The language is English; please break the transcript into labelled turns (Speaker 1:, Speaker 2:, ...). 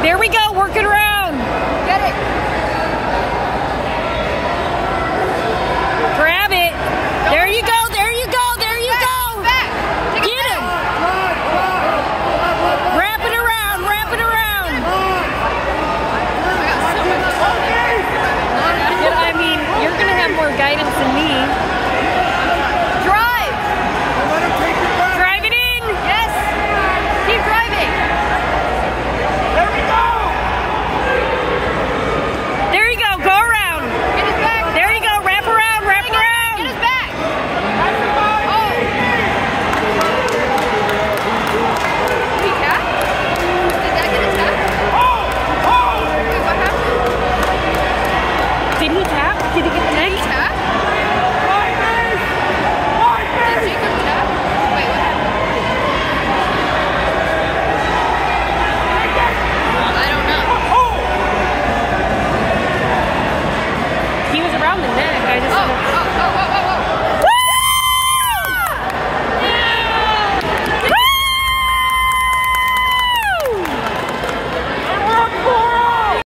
Speaker 1: There we go, work it around.
Speaker 2: Get it.
Speaker 1: Grab it. There you go, there you go, there you go.
Speaker 2: Back.
Speaker 1: Get him. Wrap it around, wrap it around. I mean, you're going to have more guidance than me.
Speaker 2: Drive.
Speaker 1: Drive it in.
Speaker 2: Yes. Keep driving.
Speaker 3: There we go.
Speaker 1: There you go, go around.
Speaker 2: Get his back.
Speaker 1: There you go, wrap around, wrap around.
Speaker 2: Get his back.
Speaker 3: Oh.
Speaker 2: Did he tap? Did that get a tap? Wait, what happened?
Speaker 1: Did he tap? Did he get the
Speaker 2: Did he
Speaker 1: next?
Speaker 2: tap? Did Jacob tap? Wait, what happened? I don't know.
Speaker 1: He was around the neck. I just